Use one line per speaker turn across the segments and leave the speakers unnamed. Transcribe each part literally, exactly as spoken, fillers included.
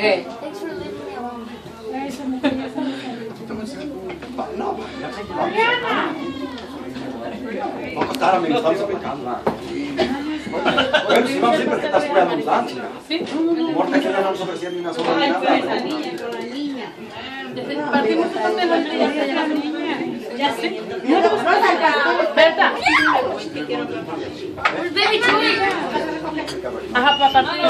Eh.
Thanks for leaving me alone.
No, vamos a estar amigos, estamos aplicando. Bueno, si vamos siempre que estás cuidando un danza. Sí. Morta que no nos ofrecían ni una sola ni nada.
La niña, con la niña.
Partimos un de la niña. Ya sé.
Berta.
Baby Chuy. Ajá, para partir.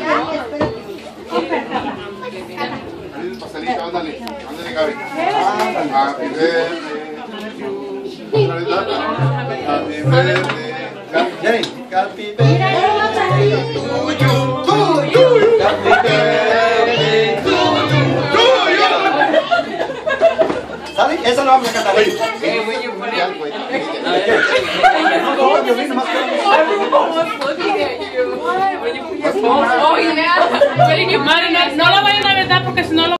Pastelito, ándale, ándale, Gaby. Happy birthday to you. Happy birthday.
Jenny, happy birthday to you, to you. Happy birthday to you, to you. ¿Sabes? Eso lo vamos a cantar ahí.
Eh, voy a poner.
No, no, yo mismo más que...
Oh, yeah. No lo vayan a verdad porque si no lo